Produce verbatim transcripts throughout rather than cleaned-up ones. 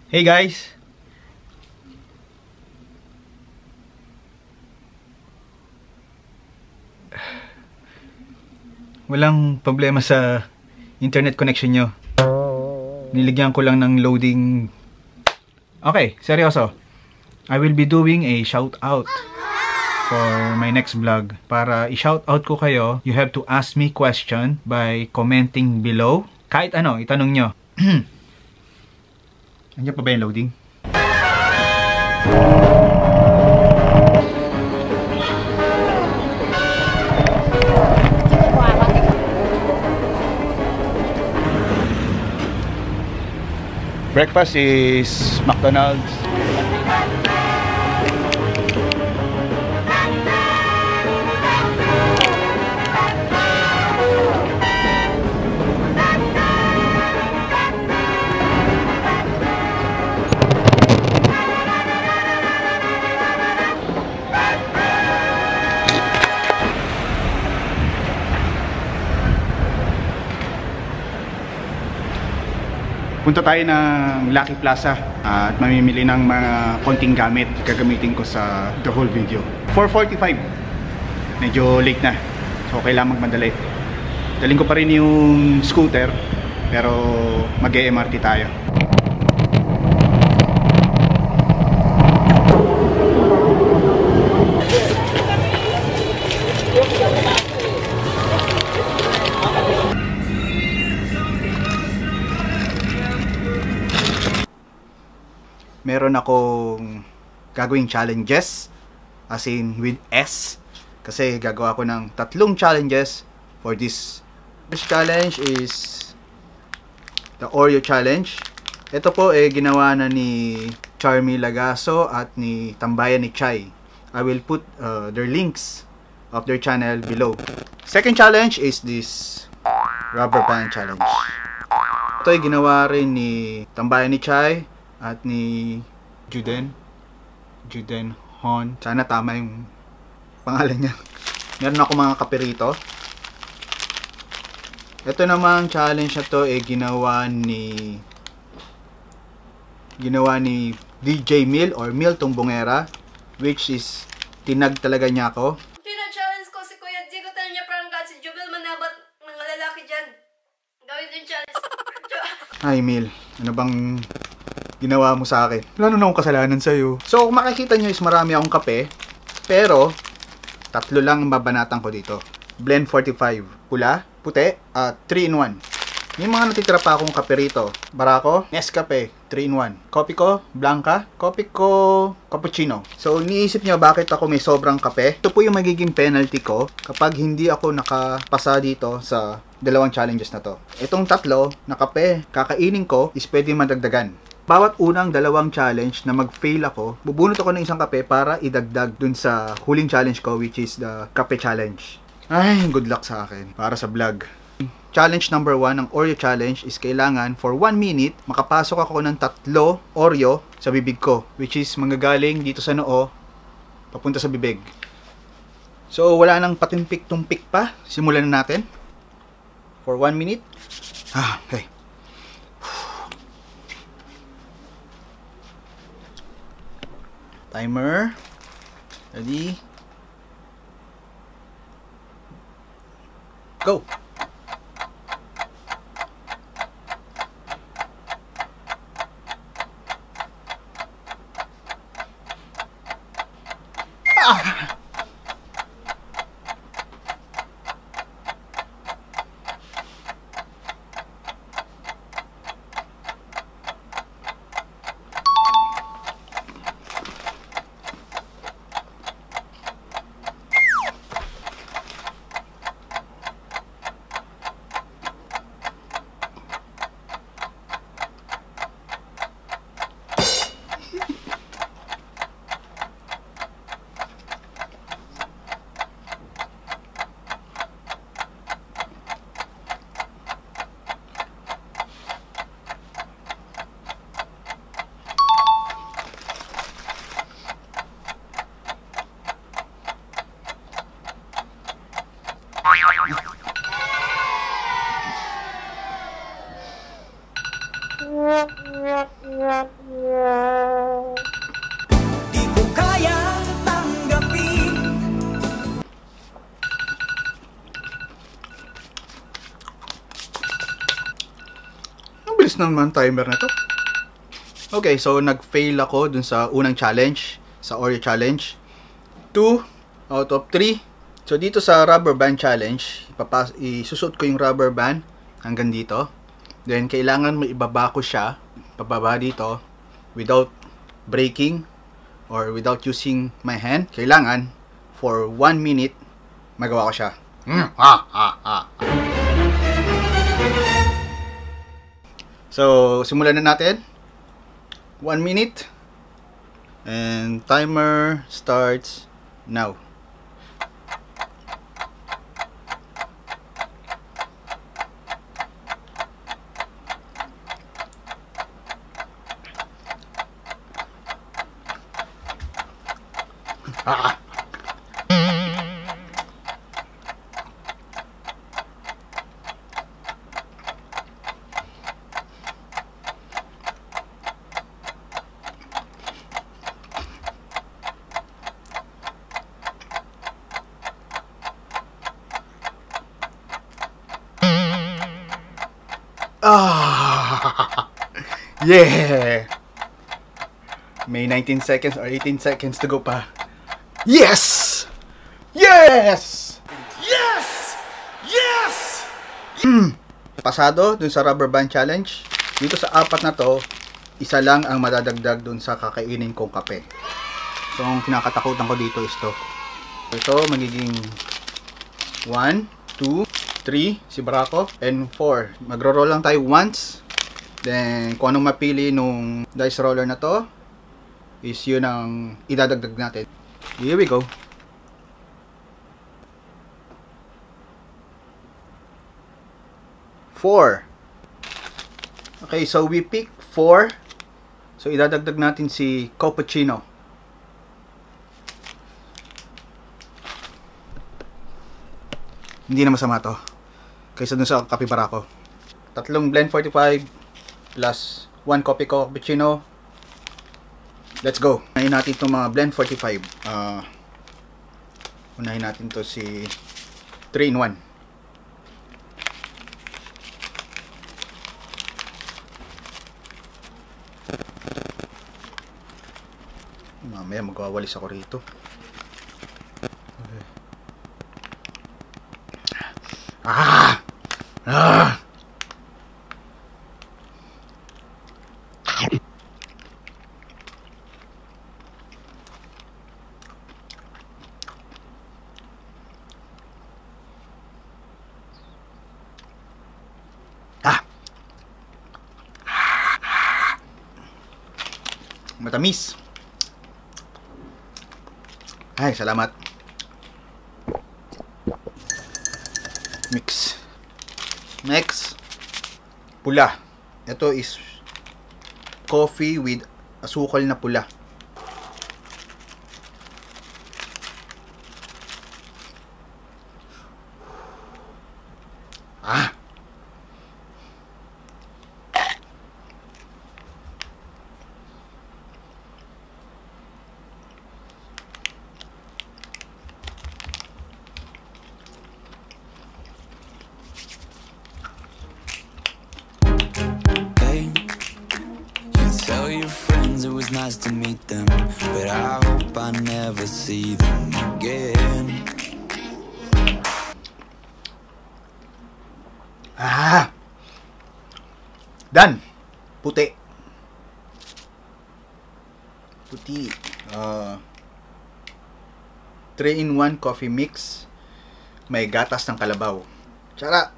Hey guys! Walang problema sa internet connection nyo. Niligyan ko lang ng loading. Okay, seryoso. I will be doing a shout out for my next vlog. Para i-shout out ko kayo, you have to ask me question by commenting below. Kahit ano, itanong nyo. Andiyan pa ba yung loading? Breakfast is McDonald's. Punta tayo ng Lucky Plaza at mamimili ng mga konting gamit gagamitin ko sa the whole video. four forty-five. Medyo late na. So kailangan magmadali. Daling ko pa rin yung scooter pero mag-e-M R T tayo. Meron akong gagawing challenges, as in with S, kasi gagawa ko ng tatlong challenges for this. This challenge is the Oreo challenge. Ito po eh ginawa na ni Charmy Lagaso at ni Tambayan ni Chai. I will put uh, their links of their channel below. Second challenge is this rubber band challenge. Ito ay ginawa rin ni Tambayan ni Chai at ni Juden Juden Hon. Sana tama yung pangalan niya. Meron ako mga kape rito. Ito namang challenge na to eh ginawa ni ginawa ni D J Mil or Mil Tumbongera, which is tinag talaga niya ako. Pina-challenge ko si Kuya G. Ko tayo niya parang si Jubel manabat ng lalaki dyan. Gawin din challenge. Hi Mil, ano bang ginawa mo sa akin? Wala na akong kasalanan sa'yo. So, kung makikita nyo is marami akong kape. Pero, tatlo lang ang babanatan ko dito. Blend forty-five. Pula, puti, at three in one. May mga natitira pa akong kape rito. Barako, Nescafe, three in one. Kopi ko, Blanca. Kopi ko, Cappuccino. So, iniisip nyo bakit ako may sobrang kape? Ito po yung magiging penalty ko kapag hindi ako nakapasa dito sa dalawang challenges na to. Itong tatlo na kape, kakainin ko is pwede madagdagan. Bawat unang dalawang challenge na mag-fail ako, bubunot ako ng isang kape para idagdag dun sa huling challenge ko, which is the kape challenge. Ay, good luck sa akin para sa vlog. Challenge number one ng Oreo challenge is kailangan for one minute makapasok ako ng tatlo Oreo sa bibig ko, which is manggagaling dito sa noo papunta sa bibig. So wala nang patimpik-tumpik pa, simulan na natin for one minute. Ah, okay. Timer. Ready? Go! Ah! Di ko kayang tanggapin. Ang bilis naman timer na to. Okay, so nag-fail ako dun sa unang challenge, sa Oreo challenge. two out of three. So dito sa rubber band challenge, ipapas isusuot ko yung rubber band hanggang dito. Then kailangan may ibaba ko siya, pababa dito, without breaking or without using my hand. Kailangan for one minute magawa ko siya. Mm, ha, ha, ha. So simulan na natin. One minute. And timer starts now. Ah. Ah. Yeah. May nineteen seconds or eighteen seconds to go pa. Yes! Yes! Yes! Yes! Hmm. Pasado dun sa rubber band challenge. Dito sa apat na to, isa lang ang madadagdag dun sa kakainin kong kape. So, ang kinakatakutan ko dito is to. Ito, magiging one, two, three, si Braco, and four. Magro-roll lang tayo once. Then, kung anong mapili nung dice roller na to, is yun ang idadagdag natin. Here we go. Four. Okay, so we pick four. So, idadagdag natin si Cappuccino. Hindi na masama to. Kaysa dun sa Kape Barako. Tatlong blend forty-five plus one coffee cappuccino. Let's go. Unahin natin itong mga blend forty-five. Uh, unahin natin to si three in one. Mamaya magwawalis ako rito. Okay. Ah! Ah! Matamis. Ay, salamat. Mix. Next, pula. Ito is coffee with asukal na pula. Ah. Tell your friends it was nice to meet them, but I hope I never see them again. Ah! Done! Puti. Puti. Uh, three in one coffee mix. May gatas ng kalabaw. Tsara!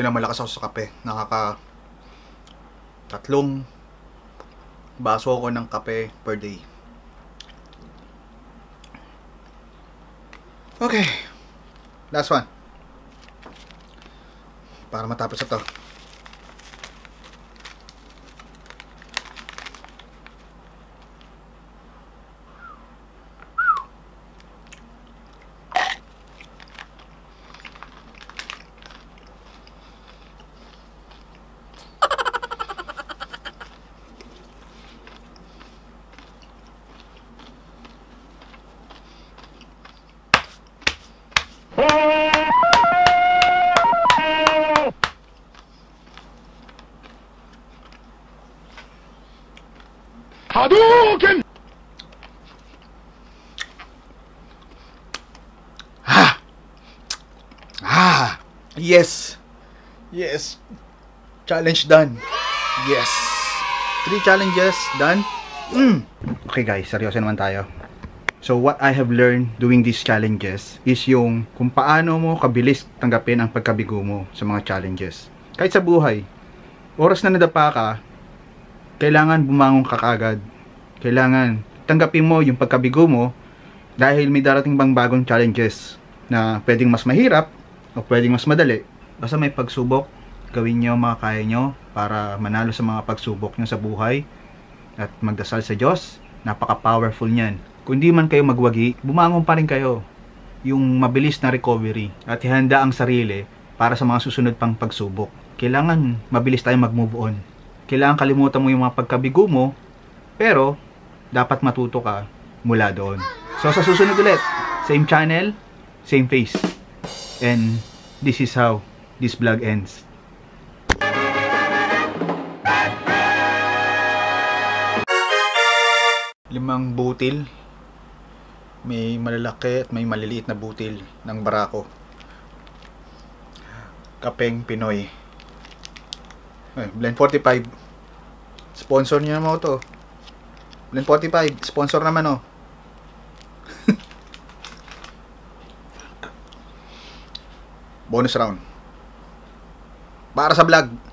Buti na malakas ako sa kape. Nakaka tatlong baso ako ng kape per day. Okay. Last one. Para matapos ito. Hadouken! Ah! Ah! Yes! Yes! Challenge done! Yes! Three challenges done. Mm. Okay guys, seryoso naman tayo. So what I have learned doing these challenges is yung kung paano mo kabilis tanggapin ang pagkabigo mo sa mga challenges. Kahit sa buhay, oras na nadapa ka, kailangan bumangon ka kaagad. Kailangan tanggapin mo yung pagkabigo mo dahil may darating bang bagong challenges na pwedeng mas mahirap o pwedeng mas madali. Basta may pagsubok, gawin nyo mga kaya nyo para manalo sa mga pagsubok nyo sa buhay at magdasal sa Diyos. Napaka-powerful niyan. Kung di man kayo magwagi, bumangon pa rin kayo. Yung mabilis na recovery at ihanda ang sarili para sa mga susunod pang pagsubok. Kailangan mabilis tayong mag-move on. Kailangan kalimutan mo yung mga pagkabigo mo, pero dapat matuto ka mula doon. So sa susunod ulit, same channel, same face. And this is how this vlog ends. Limang butil. May malalaki at may maliliit na butil ng Barako. Kapeng Pinoy. Eh, Blend forty-five. Sponsor niyo naman ito. Blend forty-five. Sponsor naman oh. Bonus round. Para sa vlog.